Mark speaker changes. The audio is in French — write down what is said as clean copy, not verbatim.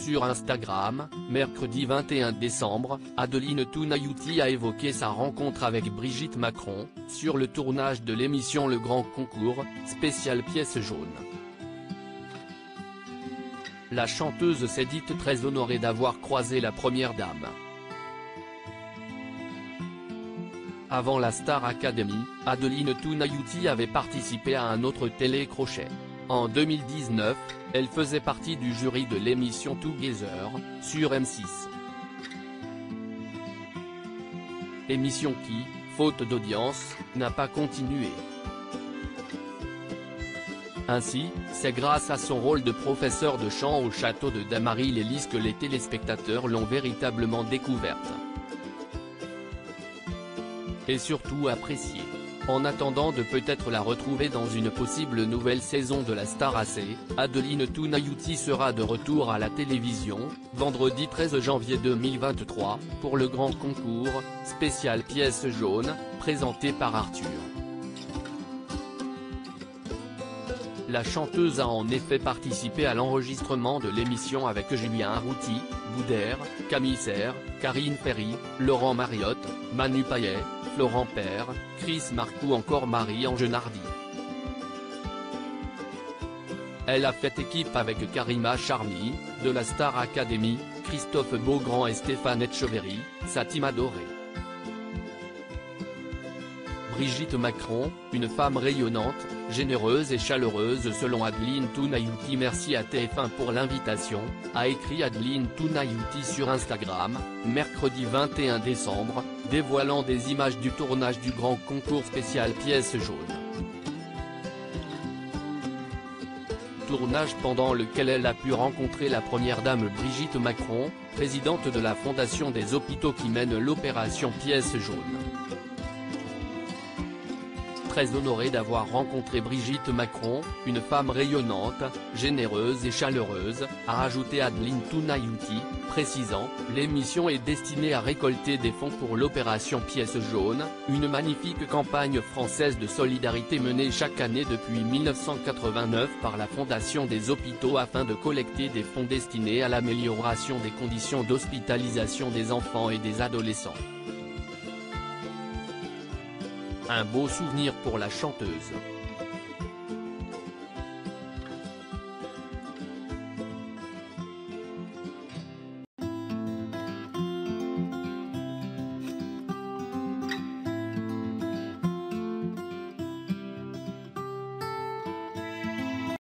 Speaker 1: Sur Instagram, mercredi 21 décembre, Adeline Tounayouti a évoqué sa rencontre avec Brigitte Macron, sur le tournage de l'émission Le Grand Concours, spécial pièce jaune. La chanteuse s'est dite très honorée d'avoir croisé la première dame. Avant la Star Academy, Adeline Tounayouti avait participé à un autre télé-crochet. En 2019, elle faisait partie du jury de l'émission Together, sur M6. Émission qui, faute d'audience, n'a pas continué. Ainsi, c'est grâce à son rôle de professeur de chant au château de Damary-les-Lys que les téléspectateurs l'ont véritablement découverte. Et surtout appréciée. En attendant de peut-être la retrouver dans une possible nouvelle saison de la Star AC, Adeline Tounayouti sera de retour à la télévision, vendredi 13 janvier 2023, pour le Grand Concours, spécial pièce jaune, présenté par Arthur. La chanteuse a en effet participé à l'enregistrement de l'émission avec Julien Arrouti, Boudère, Camille Serre, Karine Ferry, Laurent Mariotte, Manu Payet, Florent Père, Chris Marc ou encore Marie-Ange Nardi. Elle a fait équipe avec Karima Charmy, de la Star Academy, Christophe Beaugrand et Stéphane Etcheverry, sa team adorée. Brigitte Macron, une femme rayonnante, généreuse et chaleureuse selon Adeline Tounayouti. Merci à TF1 pour l'invitation, a écrit Adeline Tounayouti sur Instagram, mercredi 21 décembre, dévoilant des images du tournage du Grand Concours spécial pièce jaune. Tournage pendant lequel elle a pu rencontrer la première dame Brigitte Macron, présidente de la Fondation des hôpitaux qui mène l'opération pièce jaune. Très honorée d'avoir rencontré Brigitte Macron, une femme rayonnante, généreuse et chaleureuse, a ajouté Adeline Tounayouti, précisant « L'émission est destinée à récolter des fonds pour l'opération pièce jaune, une magnifique campagne française de solidarité menée chaque année depuis 1989 par la Fondation des hôpitaux afin de collecter des fonds destinés à l'amélioration des conditions d'hospitalisation des enfants et des adolescents ». Un beau souvenir pour la chanteuse.